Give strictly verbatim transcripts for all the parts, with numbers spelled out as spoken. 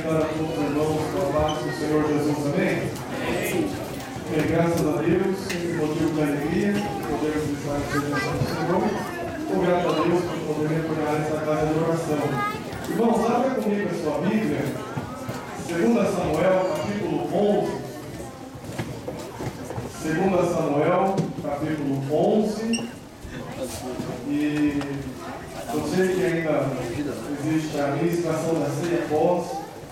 cumprimentar a todos os irmãos com a paz do Senhor Jesus, amém? Amém. E graças a Deus, motivo de alegria, podemos estar na presença do Senhor. Ou graças a Deus por poder retornar essa casa de oração. Irmãos, abra comigo a sua Bíblia, Segunda Samuel, capítulo onze. Segunda Samuel, capítulo onze. E eu sei que ainda existe a ministração da ceia após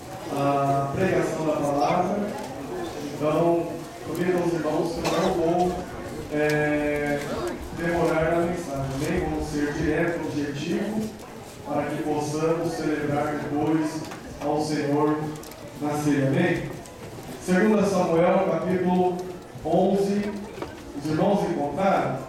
a pregação da palavra. Então, convido aos irmãos que eu não vou é, demorar na mensagem, nem vou ser direto, objetivo, para que possamos celebrar depois ao Senhor na ceia. Amém? Segunda Samuel, capítulo onze. Os irmãos encontraram?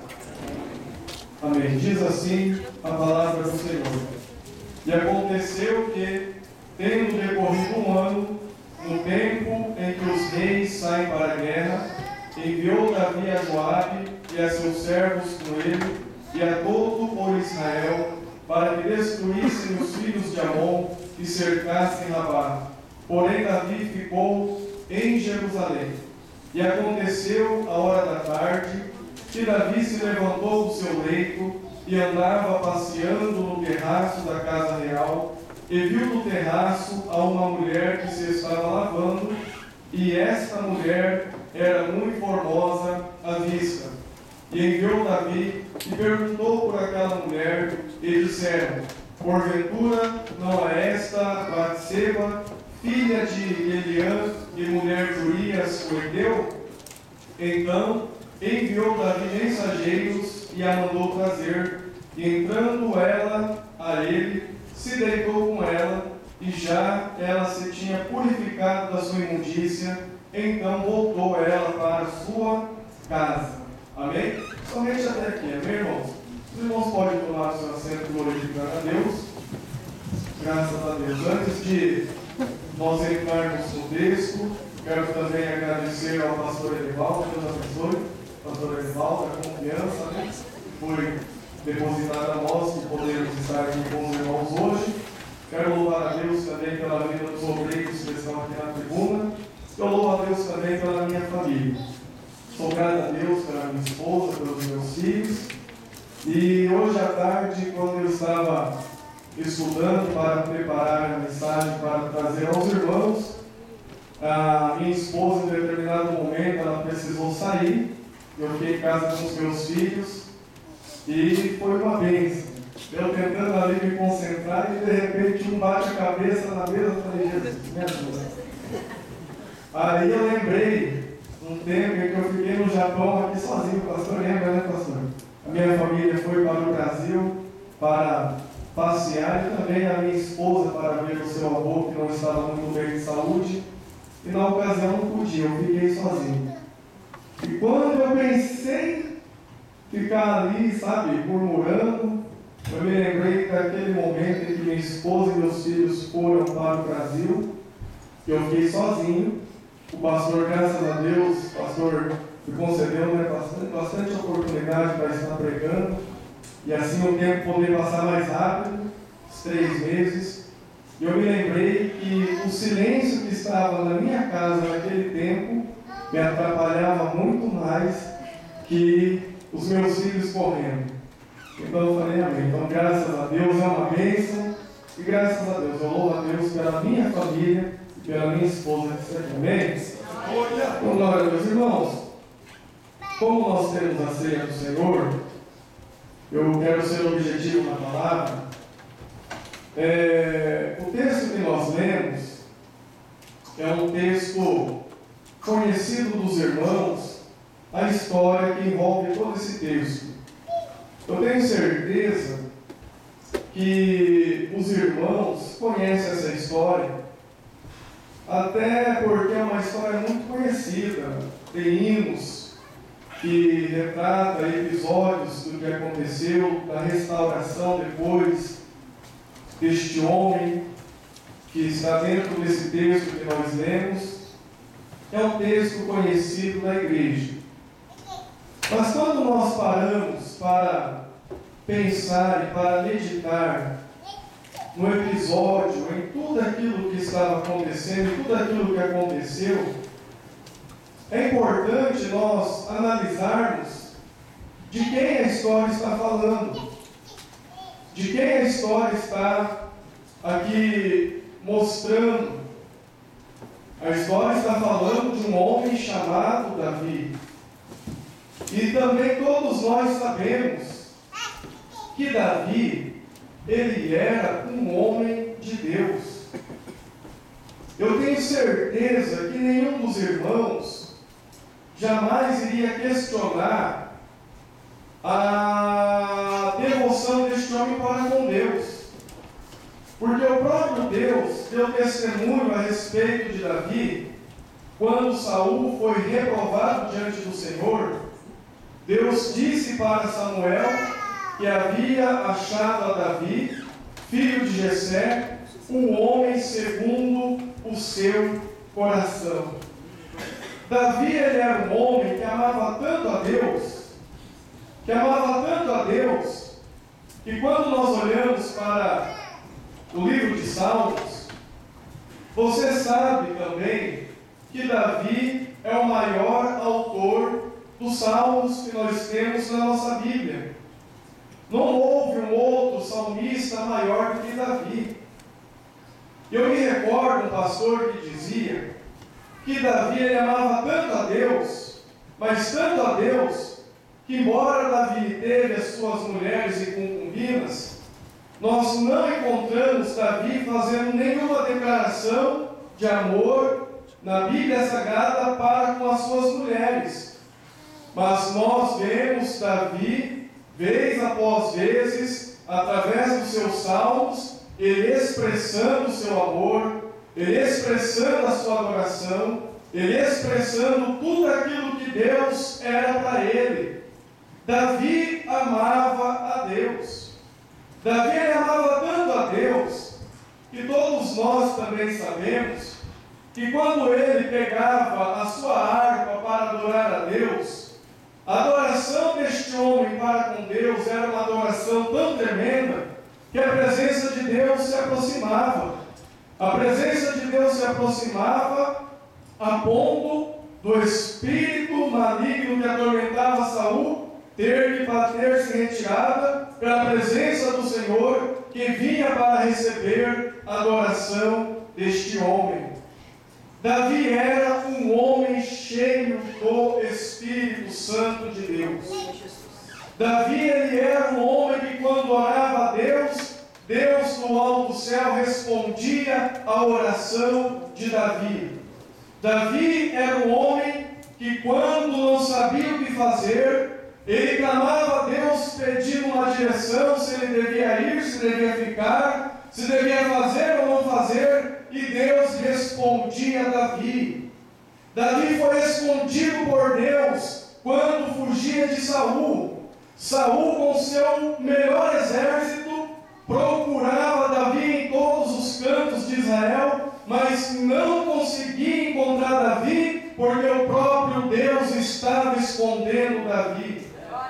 Amém. Diz assim a palavra do Senhor. E aconteceu que, tendo decorrido um ano, no tempo em que os reis saem para a guerra, enviou Davi a Joabe e a seus servos com ele e a todo o Israel, para que destruíssem os filhos de Amon e cercassem Rabá. Porém Davi ficou em Jerusalém. E aconteceu a hora da tarde, que Davi se levantou do seu leito e andava passeando no terraço da casa real, e viu no terraço a uma mulher que se estava lavando, e esta mulher era muito formosa à vista. E enviou Davi e perguntou por aquela mulher, e disseram: porventura não é esta Batseba, filha de Eliã e mulher de Urias o Heteu? Então enviou Davi mensageiros e a mandou trazer, e entrando ela a ele, se deitou com ela, e já ela se tinha purificado da sua imundícia, então voltou ela para a sua casa. Amém? Somente até aqui, amém, irmãos? Os irmãos podem tomar seu assento e glorificar a Deus. Graças a Deus. Antes de nós entrarmos no texto, quero também agradecer ao pastor Edivaldo, Deus abençoe, pastor Edivaldo, a confiança, né? Foi depositada a nós que podemos estar aqui com os irmãos hoje. Quero louvar a Deus também pela vida dos obreiros que estão aqui na tribuna. Eu louvo a Deus também pela minha família. Sou grato a Deus pela minha esposa, pelos meus filhos. E hoje à tarde, quando eu estava estudando para preparar a mensagem para trazer aos irmãos, a minha esposa, em determinado momento, ela precisou sair. Eu fiquei em casa com os meus filhos e foi uma bênção. Eu tentando ali me concentrar e de repente um bate a cabeça na mesa. Eu falei: Jesus, me ajuda. Aí eu lembrei um tempo em que eu fiquei no Japão aqui sozinho. O pastor lembra, né, pastor? A minha família foi para o Brasil para passear, e também a minha esposa para ver o seu avô, que não estava muito bem de saúde, e na ocasião não podia, eu fiquei sozinho. E quando eu pensei ficar ali, sabe, murmurando, eu me lembrei daquele momento em que minha esposa e meus filhos foram para o Brasil, e eu fiquei sozinho. O pastor, graças a Deus, o pastor me concedeu, né, bastante, bastante oportunidade para estar pregando, e assim o tempo poder passar mais rápido, os três meses. E eu me lembrei que o silêncio que estava na minha casa naquele tempo me atrapalhava muito mais que os meus filhos correndo. Então eu falei: amém. Então, graças a Deus, é uma bênção, e graças a Deus, eu louvo a Deus pela minha família e pela minha esposa que está aqui. Amém? Então, glória a Deus. Irmãos, como nós temos a ceia do Senhor, eu quero ser objetivo na palavra. É, o texto que nós lemos é um texto conhecido dos irmãos, a história que envolve todo esse texto. Eu tenho certeza que os irmãos conhecem essa história, até porque é uma história muito conhecida. Tem hinos que retrata episódios do que aconteceu, da restauração depois deste homem que está dentro desse texto que nós lemos. É um texto conhecido da igreja. Mas quando nós paramos para pensar e para meditar no episódio, em tudo aquilo que estava acontecendo, em tudo aquilo que aconteceu, é importante nós analisarmos de quem a história está falando, de quem a história está aqui mostrando. A história está falando de um homem chamado Davi. E também todos nós sabemos que Davi, ele era um homem de Deus. Eu tenho certeza que nenhum dos irmãos jamais iria questionar a devoção deste homem para com Deus. Porque o próprio Deus deu testemunho a respeito de Davi, quando Saul foi reprovado diante do Senhor. Deus disse para Samuel que havia achado a Davi, filho de Jessé, um homem segundo o seu coração. Davi, ele era um homem que amava tanto a Deus, que amava tanto a Deus, que quando nós olhamos para o livro de Salmos, você sabe também que Davi é o maior autor dos Salmos que nós temos na nossa Bíblia. Não houve um outro salmista maior do que Davi. Eu me recordo um pastor que dizia que Davi ele amava tanto a Deus, mas tanto a Deus, que embora Davi teve as suas mulheres e concubinas, nós não encontramos Davi fazendo nenhuma declaração de amor na Bíblia Sagrada para com as suas mulheres. Mas nós vemos Davi, vez após vezes, através dos seus salmos, ele expressando o seu amor, ele expressando a sua adoração, ele expressando tudo aquilo que Deus era para ele. Davi amava a Deus. Davi ele amava tanto a Deus, que todos nós também sabemos, que quando ele pegava a sua harpa para adorar a Deus, a adoração deste homem para com Deus era uma adoração tão tremenda, que a presença de Deus se aproximava. A presença de Deus se aproximava a ponto do espírito maligno que atormentava Saul ter que bater-se em retirada pela presença do Senhor, que vinha para receber a adoração deste homem. Davi era um homem cheio do Espírito Santo de Deus. Davi ele era um homem que quando orava a Deus, Deus no alto do céu respondia à oração de Davi. Davi era um homem que quando não sabia o que fazer, ele clamava a Deus pedindo uma direção, se ele devia ir, se devia ficar, se devia fazer ou não fazer, e Deus respondia a Davi. Davi foi respondido por Deus quando fugia de Saul. Saul, com seu melhor exército, procurava Davi em todos os cantos de Israel, mas não conseguia encontrar Davi, porque o próprio Deus estava escondendo Davi.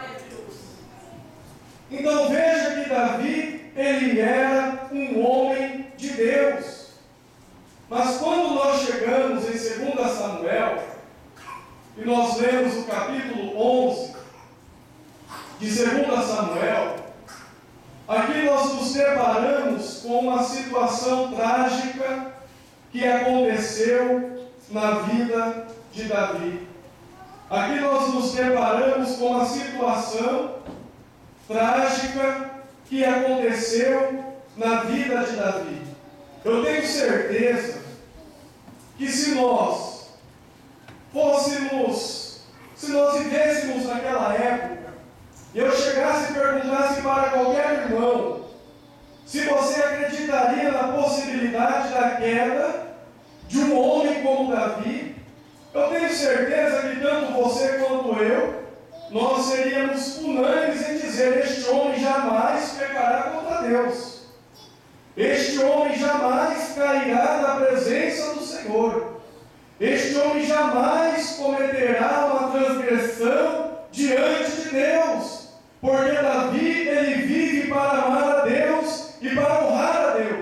Então veja que Davi, ele era um homem de Deus. Mas quando nós chegamos em segundo Samuel, e nós lemos o capítulo onze de segundo Samuel, aqui nós nos deparamos com uma situação trágica que aconteceu na vida de Davi. Aqui nós nos deparamos com uma situação trágica que aconteceu na vida de Davi. Eu tenho certeza que se nós fôssemos, se nós vivêssemos naquela época, e eu chegasse e perguntasse para qualquer irmão, se você acreditaria na possibilidade da queda de um homem como Davi, eu tenho certeza que tanto você quanto eu, nós seríamos unânimes em dizer: este homem jamais pecará contra Deus. Este homem jamais cairá na presença do Senhor. Este homem jamais cometerá uma transgressão diante de Deus. Porque Davi, ele vive para amar a Deus e para honrar a Deus.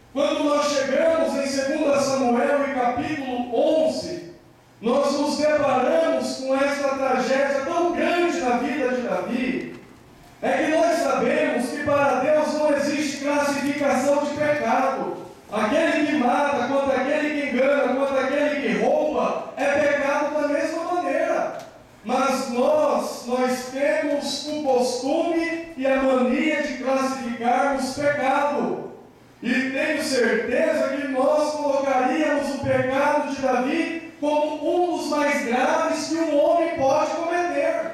Quando nós chegamos em segundo Samuel, em capítulo onze, nós nos deparamos com essa tragédia tão grande na vida de Davi. É que nós sabemos que para Deus não existe classificação de pecado. Aquele que mata, quanto aquele que engana, quanto aquele que rouba, é pecado da mesma maneira. Mas nós, nós temos o costume e a mania de classificarmos pecado. E tenho certeza que nós colocaríamos o pecado de Davi como um dos mais graves que um homem pode cometer.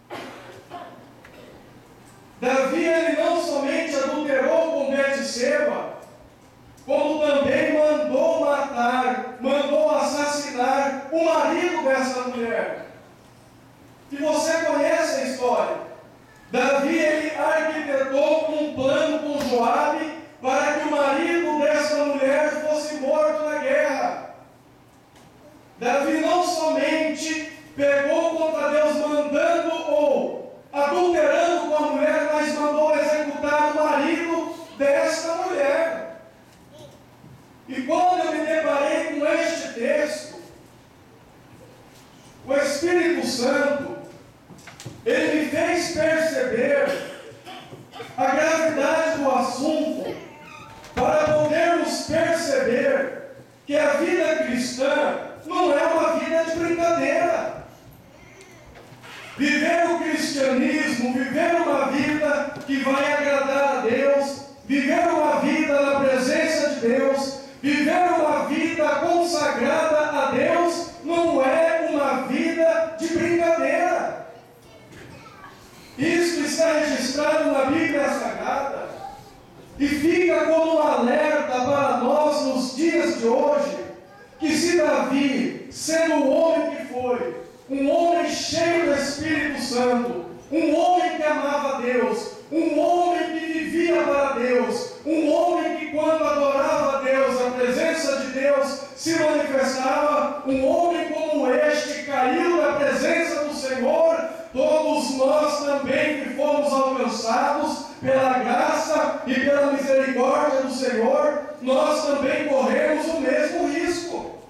Davi, ele não somente adulterou com Betseba, como também mandou matar, mandou assassinar o marido dessa mulher. E você conhece a história. Davi, ele arquitetou um plano com Joabe para que o marido dessa mulher fosse morto na guerra. Davi não somente pegou contra Deus mandando ou adulterando com a mulher, mas mandou executar o marido desta mulher. E quando eu me deparei com este texto, o Espírito Santo, ele me fez perceber a gravidade do assunto, para podermos perceber que a vida cristã não é uma vida de brincadeira. Viver o cristianismo, viver uma vida que vai agradar a Deus, viver uma vida na presença de Deus, viver uma vida consagrada a Deus, não é uma vida de brincadeira. Isso está registrado na Bíblia Sagrada e fica como um alerta para nós nos dias de hoje, que se Davi, sendo o homem que foi, um homem cheio do Espírito Santo, um homem que amava Deus, um homem que vivia para Deus, um homem que quando adorava a Deus, a presença de Deus se manifestava, um homem como este caiu na presença do Senhor. Todos nós também que fomos alcançados pela graça e pela misericórdia do Senhor, nós também corremos o mesmo risco.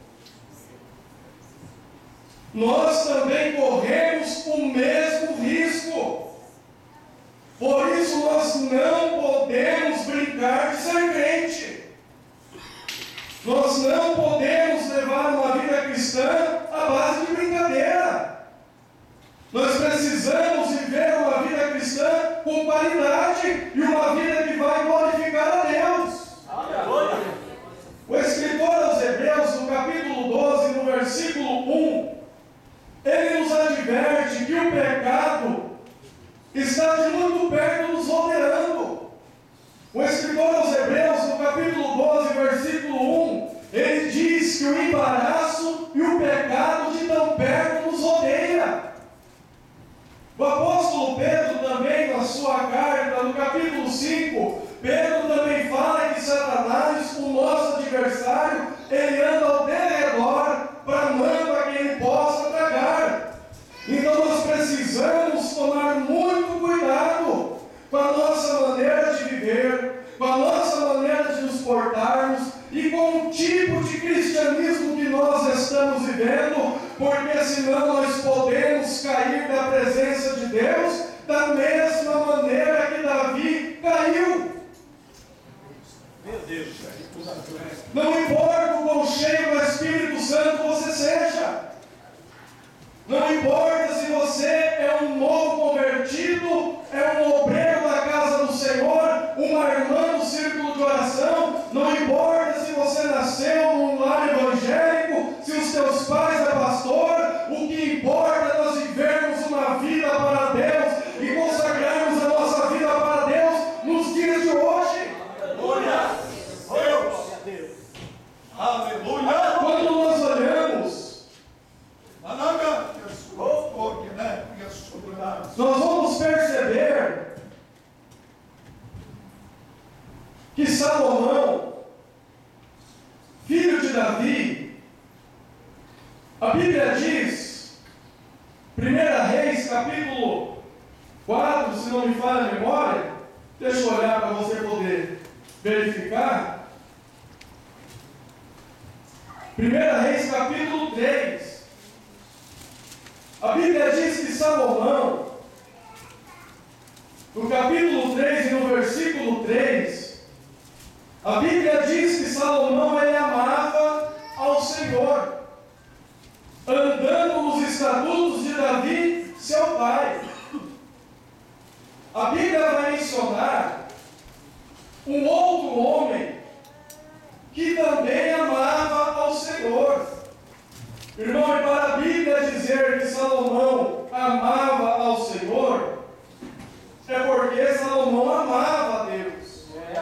Nós também corremos o mesmo risco. Por isso nós não podemos brincar de ser crente. Nós não podemos levar uma vida cristã à base de brincadeira. Nós precisamos viver uma vida cristã com qualidade e uma vida que vai glorificar a Deus. Aleluia. O escritor aos Hebreus, no capítulo doze, no versículo um, ele nos adverte que o pecado está de muito perto nos rodeando. O escritor aos Hebreus, no capítulo doze, versículo um, ele diz que o embaraço e o pecado de tão perto nos rodeia. O apóstolo Pedro também, na sua carta, no capítulo cinco, Pedro também fala que Satanás, o nosso adversário, ele anda ao derredor, bramando a quem ele possa tragar. Então nós precisamos tomar muito cuidado com a nossa maneira de viver, com a nossa maneira de nos portarmos e com o tipo de cristianismo que nós estamos vivendo, porque senão nós podemos cair da presença de Deus da mesma maneira que Davi caiu. Meu Deus. Não importa o quão cheio do Espírito Santo você seja, não importa se você é um novo convertido, é um obreiro da casa do Senhor, uma irmã do círculo de oração, não importa se você nasceu num lar evangélico, se os teus pais é pastor, o que importa é nós vivermos uma vida para Deus e consagrarmos a nossa vida para Deus nos dias de hoje. Aleluia! Aleluia! Quando nós olhamos, nós vamos perceber que Salomão, filho de Davi, a Bíblia diz, primeira Reis, capítulo quatro, se não me falha a memória, deixa eu olhar para você poder verificar, primeira Reis, capítulo três. A Bíblia diz que Salomão, no capítulo três e no versículo três, a Bíblia diz que Salomão ele amava ao Senhor, andando nos estatutos de Davi, seu pai. A Bíblia vai mencionar um outro homem que também amava ao Senhor. Irmão, e para a Bíblia dizer que Salomão amava ao Senhor, é porque Salomão amava a Deus.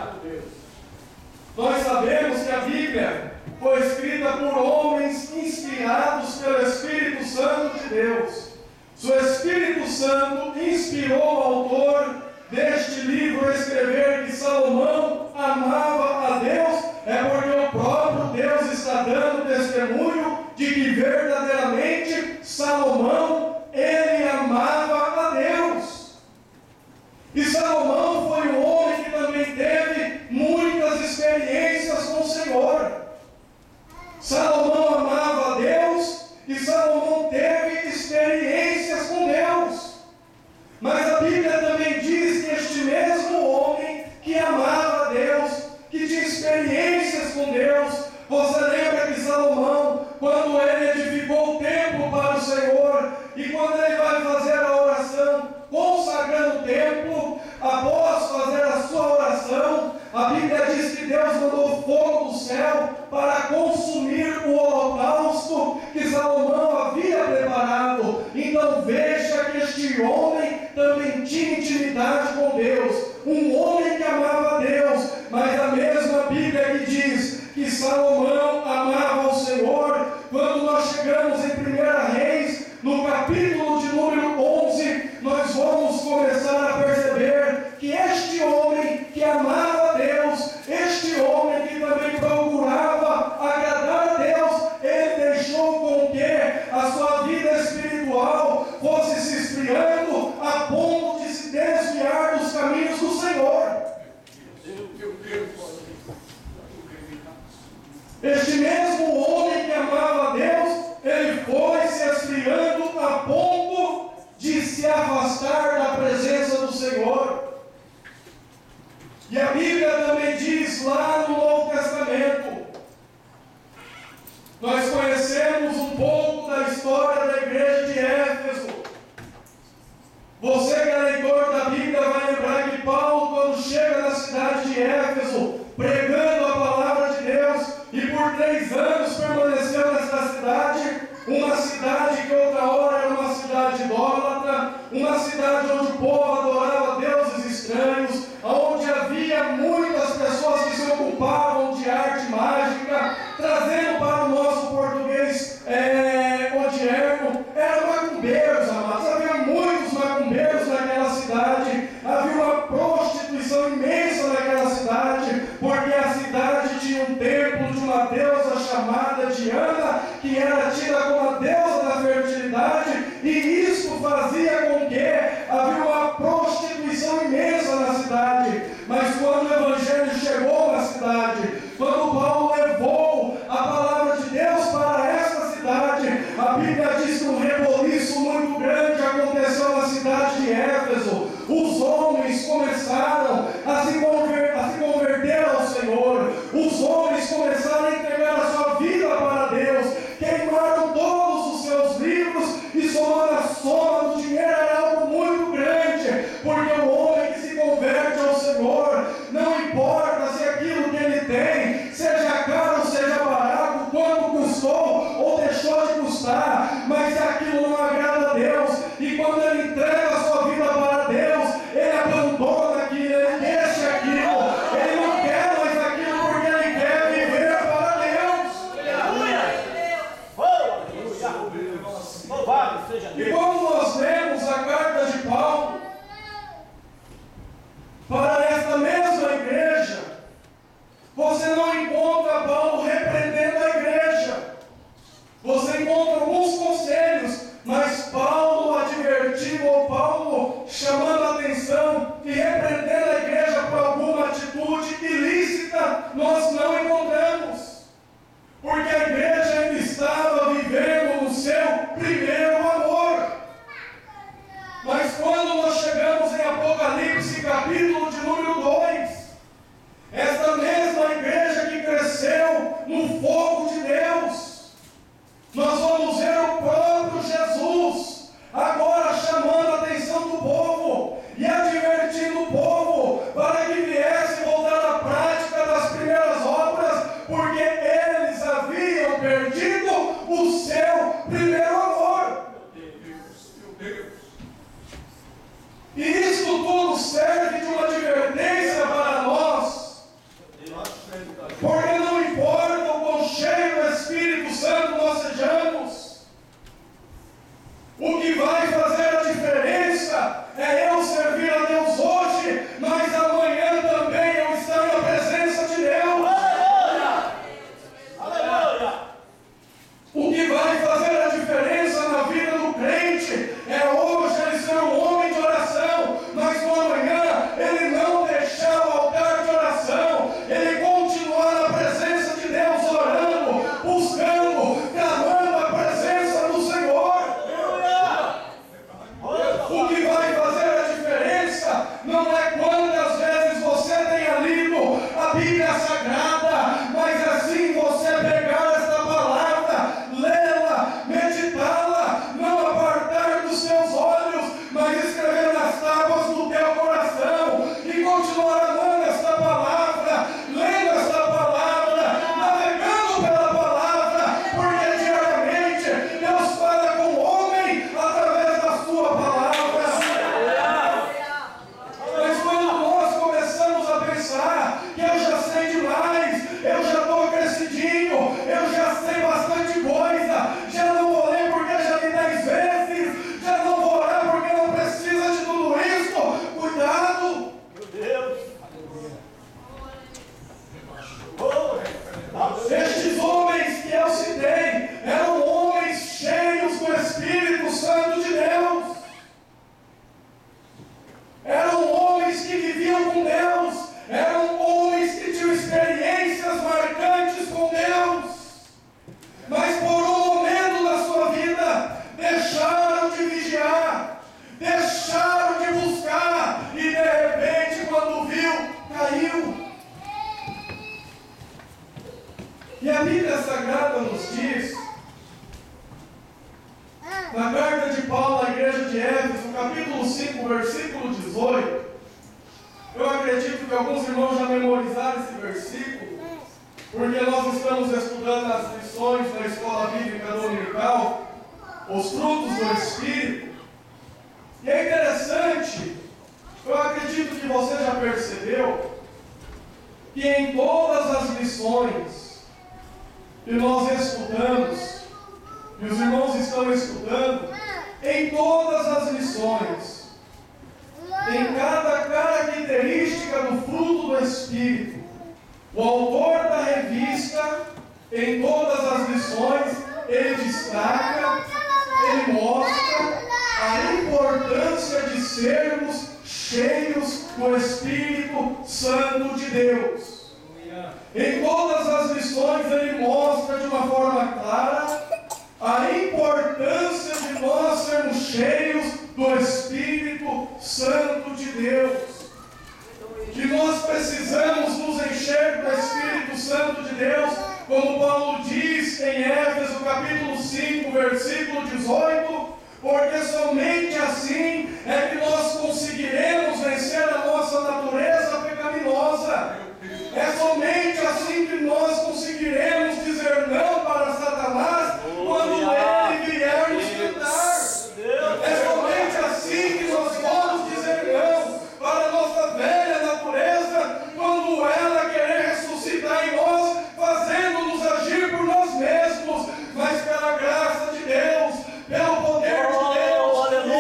Nós sabemos que a Bíblia foi escrita por homens inspirados pelo Espírito Santo de Deus. Se o Espírito Santo inspirou o autor deste livro a escrever que Salomão amava a Deus, é porque o próprio Deus está dando testemunho de que verdadeiramente Salomão, ele amava a Deus. E Salomão foi um homem que também teve muitas experiências com o Senhor. Salomão amava a Deus e Salomão teve experiências com Deus. Mas a Bíblia também diz que este mesmo homem que amava a Deus, que tinha experiências com Deus, você lembra que Salomão, quando ele edificou o templo para o Senhor, e quando ele vai fazer a oração, consagrando o templo, após fazer a sua oração, a Bíblia diz que Deus mandou fogo do céu para consumir o holocausto que Salomão havia preparado. Então veja que este homem também tinha intimidade com Deus, um homem que amava a Deus, mas a mesma Bíblia que diz que Salomão amava o Senhor, quando nós chegamos em primeira Reis, no capítulo de número onze, nós vamos começar a perceber que este homem que amava a Deus, este homem que também procurava agradar a Deus, ele deixou com que a sua vida espiritual fosse se esfriando a ponto de se desviar dos caminhos do Senhor. Este mesmo homem que amava a Deus, ele foi se esfriando a ponto de se afastar da presença do Senhor. E a Bíblia também diz lá no Novo Testamento, nós conhecemos um pouco da história da igreja de Éfeso. Você que é leitor da Bíblia vai lembrar que Paulo, quando chega na cidade de Éfeso, pregando a palavra de Deus, e por três anos permaneceu nessa cidade, uma cidade que outra hora era uma cidade idólatra, uma cidade onde o povo adorava deuses estranhos, onde havia muitas pessoas que se ocupavam de arte mágica, trazendo para o nosso português é, odierno, eram macumbeiros, amados. Havia muitos macumbeiros naquela cidade, havia uma prostituição imensa naquela cidade, porque a cidade tinha um templo de uma deusa chamada Diana, que era tida como a deusa da fertilidade, e isso fazia com que havia uma prostituição imensa na cidade. Mas quando o Evangelho chegou na cidade, quando Paulo levou a palavra de Deus para essa cidade, a Bíblia diz que um reboliço muito grande aconteceu na cidade de Éfeso. Os homens começaram a se, conver, a se converter ao Senhor, os homens começaram a entregar a sua vida para Deus, queimar eu já estou crescidinho, eu já sei bastante coisa, já não vou ler porque já li dez vezes, já não vou orar porque não precisa de tudo isso. Cuidado! Meu Deus! Estes homens que eu citei eram homens cheios do Espírito Santo de Deus. Eram homens que viviam com Deus. Eram homens que tinham experiências marcantes com Deus. Mas por um momento da sua vida, deixaram de vigiar, deixaram de buscar, e de repente, quando viu, caiu. E a Bíblia Sagrada nos diz, na carta de Paulo à igreja de Éfeso, capítulo cinco, versículo dezoito, eu acredito que alguns irmãos já memorizaram esse versículo, porque nós estamos estudando as lições da escola bíblica dominical, os frutos do Espírito, e é interessante, eu acredito que você já percebeu, que em todas as lições que nós estudamos, e os irmãos estão estudando, em todas as lições, em cada característica do fruto do Espírito, o autor da revista, em todas as lições, ele destaca, ele mostra a importância de sermos cheios do Espírito Santo de Deus. Em todas as lições ele mostra de uma forma clara a importância de nós sermos cheios do Espírito Santo de Deus. Que nós precisamos nos encher do Espírito Santo de Deus, como Paulo diz em Éfeso capítulo cinco, versículo dezoito, porque somente assim é que nós conseguiremos vencer a nossa natureza pecaminosa. É somente assim que nós conseguiremos dizer não para Satanás quando ele vier nos tentar. É somente assim que nós vamos dizer não para a nossa velha natureza quando ela querer ressuscitar em nós, fazendo-nos agir por nós mesmos, mas pela graça de Deus, pelo poder de Deus,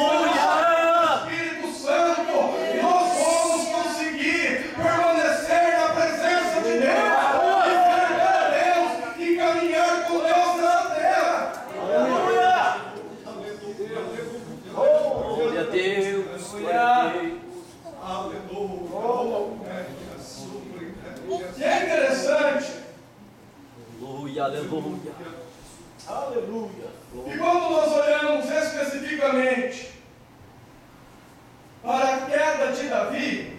aleluia! Espírito Santo, nós vamos conseguir permanecer na presença de Deus, e servir a Deus e caminhar com Deus nessa terra. Aleluia! Glória a Deus! Glória a Deus! E é interessante, Aleluia, aleluia! Aleluia! e quando nós olhamos especificamente para a queda de Davi,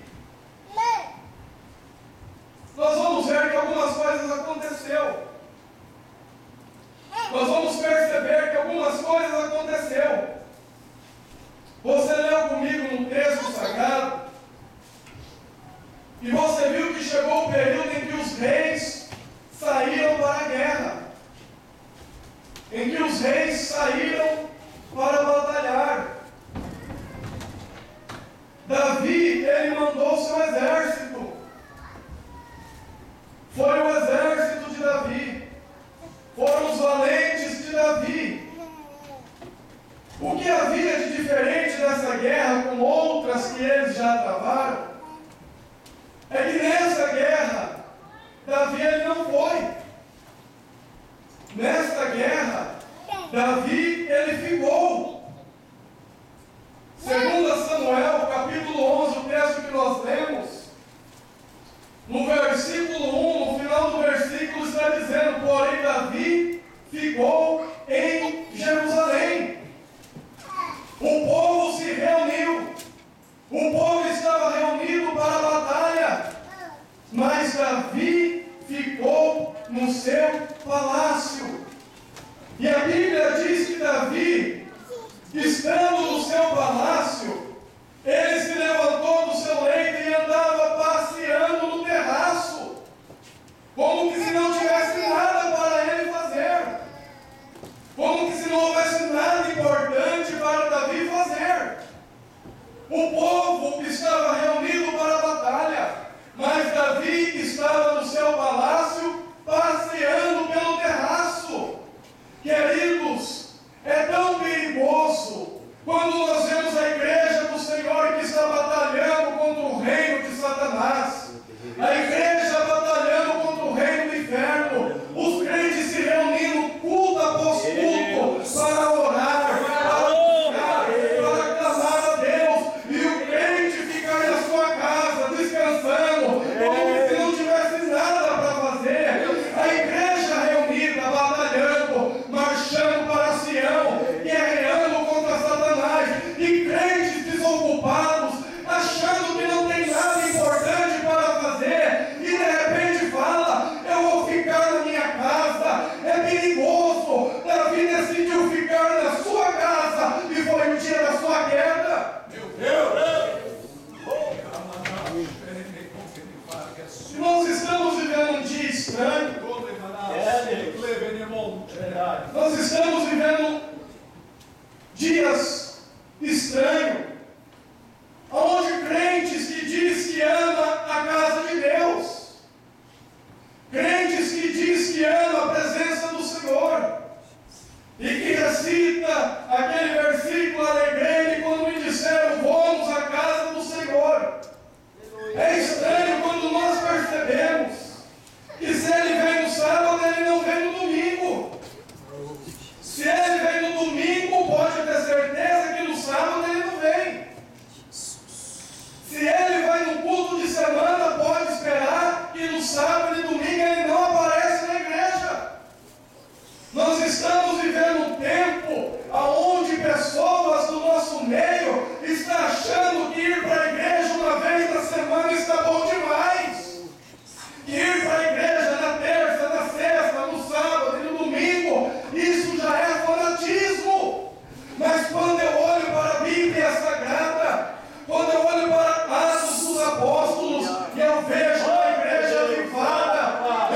nós vamos ver que algumas coisas aconteceram. Nós vamos perceber que algumas coisas aconteceram. Você leu comigo no texto sagrado, e você viu que chegou o período em que os reis saíram para a guerra, em que os reis saíram para batalhar. Davi, ele mandou seu exército. Foi o exército de Davi. Foram os valentes de Davi. O que havia de diferente nessa guerra com outras que eles já travaram, é que nessa guerra, Davi ele não foi. Nesta guerra, Davi ele ficou. Segundo Samuel, capítulo onze, o texto que nós lemos, no versículo um, no final do versículo está dizendo: porém Davi ficou em Jerusalém. O povo se reuniu, o povo estava reunido para a batalha, mas Davi ficou no seu palácio. E a Bíblia diz que Davi, estando no seu palácio, ele se levantou do seu leito e andava passeando no terraço, como que se não tivesse nada para ele fazer, como que se não houvesse nada importante para Davi fazer. O povo estava reunido para a batalha, mas Davi estava no seu palácio de domingo, ele não aparece na igreja. Nós estamos vivendo um tempo onde pessoas do nosso meio estão achando que ir para a igreja uma vez na semana está bom demais. Que ir para a igreja na terça, na sexta, no sábado e no domingo, isso já é fanatismo. Mas quando eu olho para a Bíblia Sagrada, quando eu olho para Atos dos Apóstolos, e eu vejo uma igreja avivada,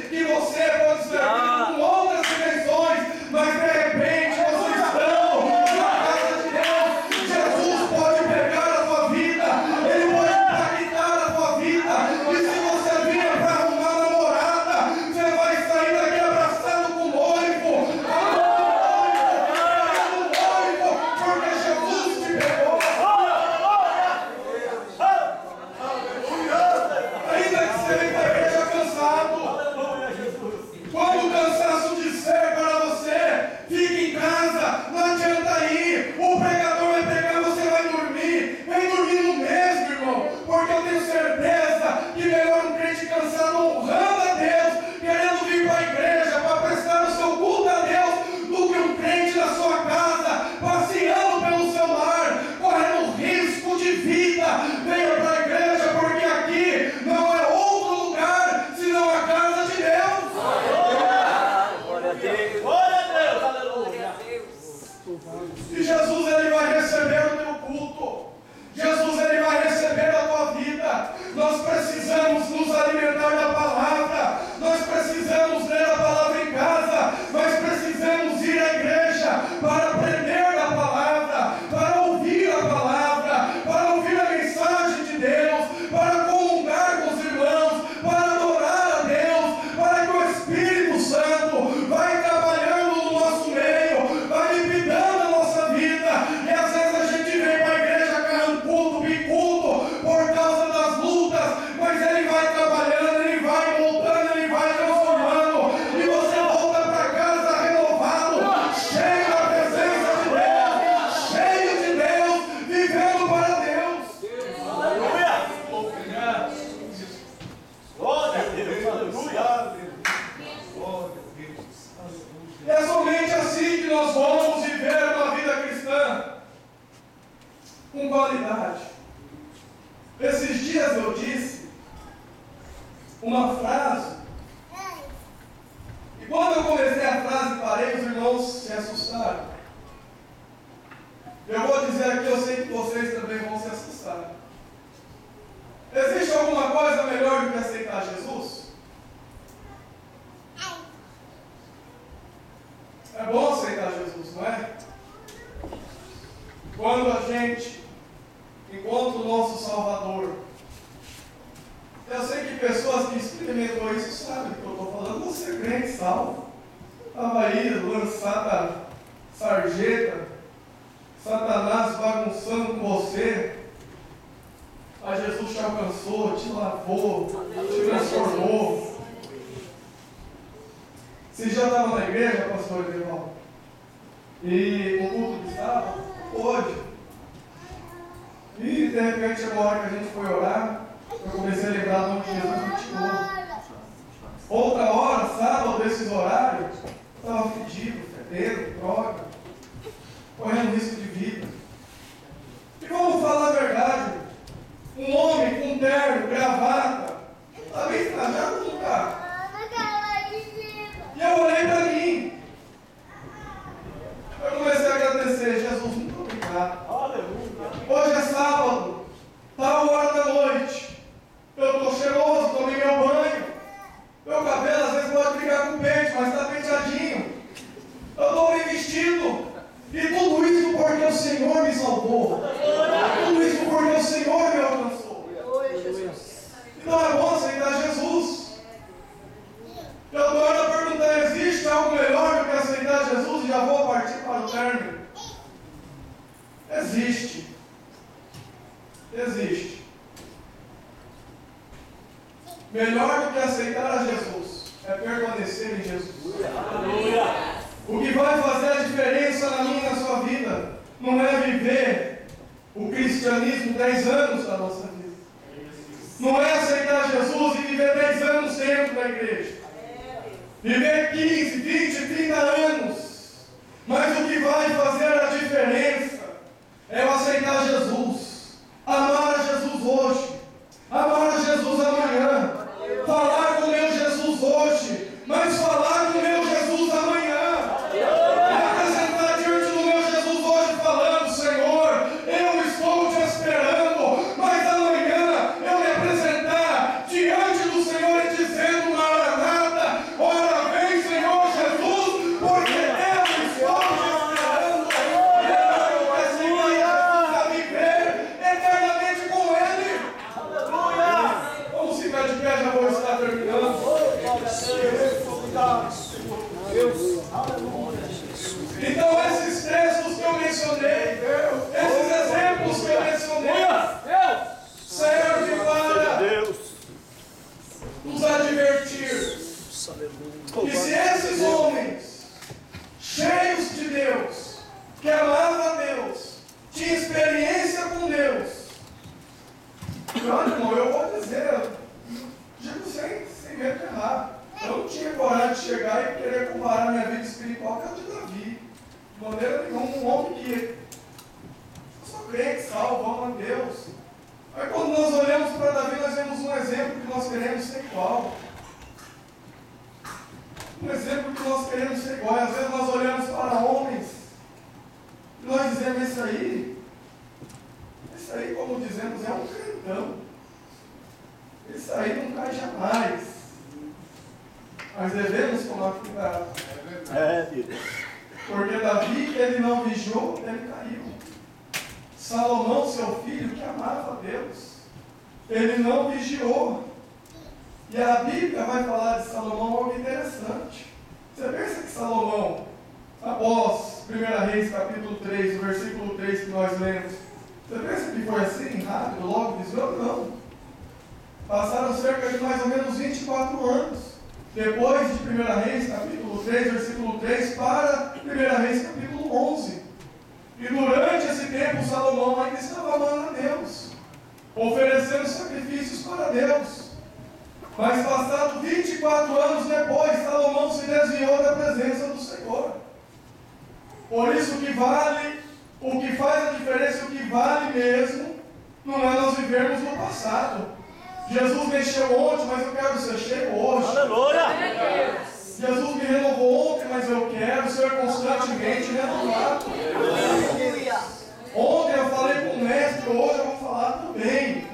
que você pode servir com outras dimensões, mas de repente vocês estão na casa de Deus. Jesus pode pegar a tua vida, Ele pode impactar a tua vida. E se você vinha para arrumar namorada, você vai sair daqui abraçado com o noivo, o noivo, porque Jesus te pegou. Ainda que você venha para a igreja cansado, quando o cansaço disser para você, fique em casa, não adianta ir, o pregador vai pegar, você vai dormir, vem dormindo mesmo, irmão, porque eu tenho certeza que melhor um crente cansado honrando a Deus, querendo vir para a igreja para prestar o seu culto a Deus, do que um crente na sua casa, passeando pelo seu lar, correndo risco de vida. Venha para a igreja, porque aqui não é outro lugar senão a casa de Deus. Glória a Deus. Glória a Deus. Aleluia. E Jesus, Ele vai receber o teu culto. Jesus, Ele vai receber a tua vida. Nós precisamos nos alimentar da palavra. Nós precisamos ler a palavra em casa. Nós precisamos ir à igreja para aprender da palavra, para ouvir a palavra, para ouvir a mensagem de Deus, para comungar com os irmãos, para adorar a Deus, para que o Espírito Santo vai trabalhando no nosso meio, vai limpidando a nossa vida. E às vezes a gente vem para a igreja carrancudo, bicudo, por causa das lutas, mas Ele vai trabalhando, Ele vai moldando, Ele vai transformando, e você volta para casa renovado, cheio da presença de Deus, cheio de Deus, vivendo para Deus. Aleluia. Glória a Deus. Aleluia. E é somente assim que nós vamos viver uma vida cristã com qualidade. Esses dias eu disse uma frase, e quando eu comecei a frase, parei, os irmãos se assustaram. Eu vou dizer aqui, eu sei que vocês também vão se assustar. Existe alguma coisa melhor do que aceitar Jesus? É bom aceitar Jesus, não é? Quando a gente encontra o nosso Salvador. Eu sei que pessoas que experimentam isso sabem o que eu estou falando. Você é crente, salvo. Estava aí lançada sarjeta, Satanás bagunçando com você. Mas Jesus te alcançou, te lavou, te transformou. Você já estava na igreja, pastor Edevaldo? E no culto de sábado? Hoje. E de repente chegou a hora que a gente foi orar, eu comecei a lembrar onde Jesus me tirou. Outra hora, sábado, desses horários, eu estava fedido, fedendo, droga, correndo risco de vida. E vamos falar a verdade, um homem com terno, gravata, está bem trajado no carro. E eu olhei para mim. Eu comecei a agradecer. Jesus, muito obrigado. Aleluia. Hoje é sábado, tal hora da noite. Eu estou cheiroso, tomei meu banho. Meu cabelo às vezes pode brigar com o pente, mas está penteadinho. Eu estou bem vestido. E tudo isso porque o Senhor me salvou. Tudo isso porque o Senhor me alcançou. Então é bom aceitar Jesus. Eu estou agora perguntando, existe algo melhor do que aceitar Jesus? E já vou partir para o término. Existe. Existe. Melhor do que aceitar a Jesus é permanecer em Jesus. Aleluia. O que vai fazer a diferença na minha e na sua vida não é viver o cristianismo dez anos da nossa vida. Não é aceitar Jesus e viver dez anos dentro da igreja. Viver quinze, vinte, trinta anos. Mas o que vai fazer a diferença é eu aceitar Jesus, amar a Jesus hoje, amar a Jesus amanhã, falar com o meu Jesus hoje, mas falar com o meu Jesus amanhã, me apresentar diante do meu Jesus hoje falando, Senhor, eu estou te esperando, mas amanhã eu me apresentar diante do Senhor e dizendo, Maranata, comparar. Eu não tinha coragem de chegar e querer comparar minha vida espiritual com a de Davi. De maneira nenhuma, um homem que só crente, salvo, ama a Deus. Mas quando nós olhamos para Davi, nós vemos um exemplo que nós queremos ser igual. Um exemplo que nós queremos ser igual. Às vezes nós olhamos para homens e nós dizemos, esse aí, esse aí, como dizemos, é um crentão. Esse aí não cai jamais. Mas devemos tomar cuidado. É, filho. Porque Davi, ele não vigiou, ele caiu. Salomão, seu filho, que amava a Deus, ele não vigiou. E a Bíblia vai falar de Salomão algo interessante. Você pensa que Salomão, após primeira Reis, capítulo três, o versículo três que nós lemos, você pensa que foi assim, rápido, logo desviou? Não. Passaram cerca de mais ou menos vinte e quatro anos. Depois de primeira Reis, capítulo três, versículo três, para primeira Reis, capítulo onze. E durante esse tempo, Salomão ainda estava amando a Deus, oferecendo sacrifícios para Deus. Mas passados vinte e quatro anos depois, Salomão se desviou da presença do Senhor. Por isso o que vale, o que faz a diferença, o que vale mesmo, não é nós vivermos no passado. Jesus me encheu ontem, mas eu quero ser cheio hoje. Aleluia! Jesus me renovou ontem, mas eu quero ser constantemente renovado. Ontem eu falei com o mestre, hoje eu vou falar também.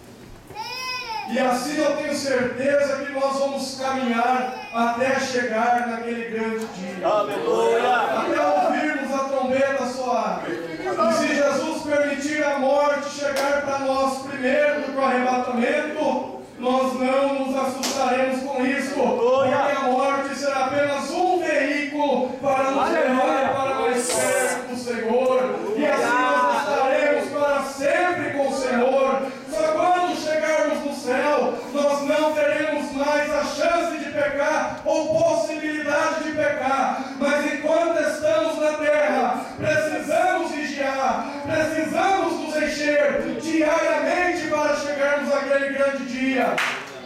E assim eu tenho certeza que nós vamos caminhar até chegar naquele grande dia. Aleluia! Até ouvirmos a trombeta soar. E se Jesus permitir a morte chegar para nós primeiro do que o arrebatamento, nós não nos assustaremos com isso. Porque a morte será apenas um veículo para nos levar para mais perto do Senhor. E assim nós estaremos para sempre com o Senhor. Só quando chegarmos no céu, nós não teremos mais a chance de pecar ou possibilidade de pecar. Mas enquanto estamos na terra, precisamos vigiar, precisamos nos encher diariamente para chegarmos àquele grande dia.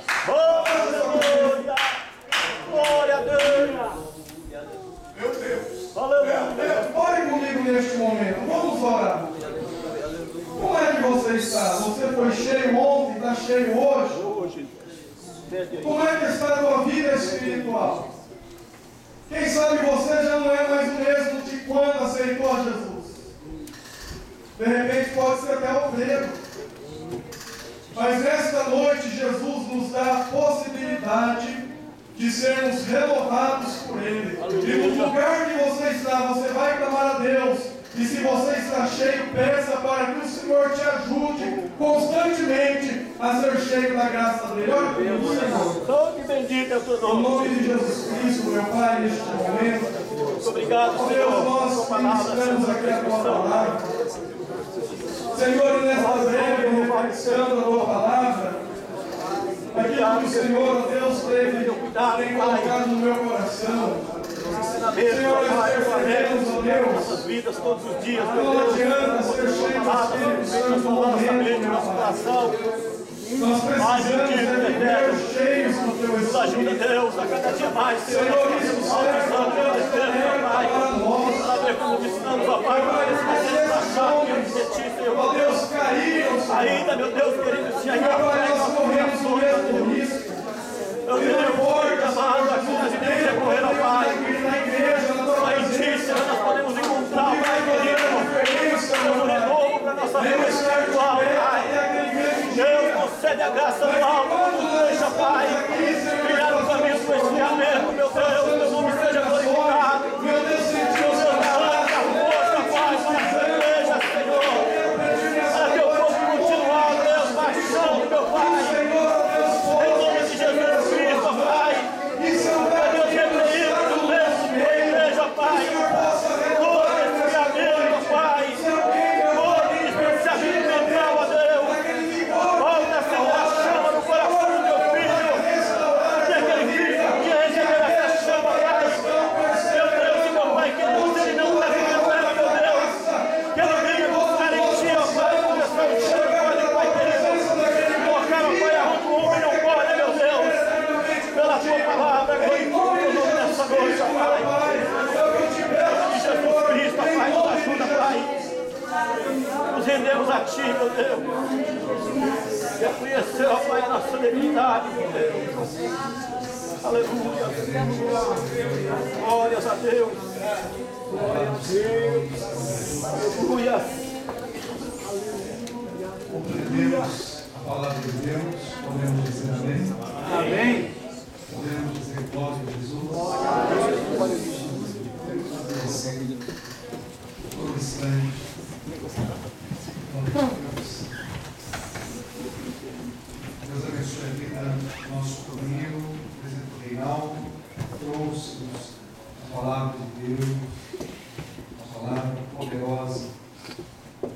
Aleluia! Glória a Deus! Meu Deus! Aleluia! Meu Deus, ore comigo neste momento. Vamos orar. Como é que você está? Você foi cheio ontem, está cheio hoje? Como é que está a tua vida espiritual? Quem sabe você já não é mais o mesmo de quando aceitou a Jesus. De repente pode ser até obreiro. Mas nesta noite Jesus nos dá a possibilidade de sermos renovados por Ele. E no lugar que você está, você vai clamar a Deus. E se você está cheio, peça para que o Senhor te ajude constantemente a ser cheio da graça dele. Olha para o Senhor. Todo bendito é o teu Em nome. nome de Jesus Cristo, meu Pai, neste momento. Muito obrigado, Ó Senhor. Deus, nós ministramos aqui a tua palavra. Senhor, nesta breve reflexão da tua palavra, aquilo que o Senhor, ó Deus, teve, tem colocado no meu coração. Senhor, nós percebemos, ó Deus, nossas vidas todos os dias, meu não Deus. adianta ser cheio do Espírito Santo no momento, nosso coração. nós precisamos de viver cheios do teu Nos ajuda, Espírito. Deus, a cada dia mais, Senhor. Senhor, isso serve, ó Deus, para nós. Sabe como precisamos, ó Pai, para esse achar que de ti, Senhor. Ó Deus, caíram, Senhor. Ainda, meu Deus querido, se Meu ainda Pai, nós corremos o mesmo risco. eu tenho forte, amado, aqui nas igrejas, correndo, ó Pai. Na igreja, na tua Só em presença. ti, Senhor, nós podemos encontrar, Que vai Pai fazer a querido, diferença, um meu Pai. renovo para a nossa vida Deus, espiritual, Pai. até aquele grande dia. Deus, concede a graça do alto, nos deixa, Pai, criar o caminho do esfriamento, meu Deus, teu nome seja glorificado. Meu Deus, sentiu o seu Levanta a força, Pai, para essa igreja, Senhor. Para teu povo continuar, Deus, marchando, meu Pai. Senhor, Deus, Em nome de Jesus Cristo, Pai. isso é um Para Deus repreender o mesmo da igreja, Pai. Todo esfriamento, Pai. Todo distanciamento mental, ó Deus. Volta a acender a chama no coração Pai. Que Jesus Cristo, Pai, nos ajuda, Pai. Nos rendemos a Ti, meu Deus. Reconheceu, Pai, a nossa debilidade, meu Deus. Aleluia. Glórias a Deus. Glória a Deus. Aleluia. Compreendemos a palavra de Deus, podemos dizer amém. Amém. Podemos dizer glória a Jesus. Glória a Jesus. Todo instante. Deus abençoe a vida do nosso amigo, presidente Reinaldo, trouxe-nos a palavra de Deus.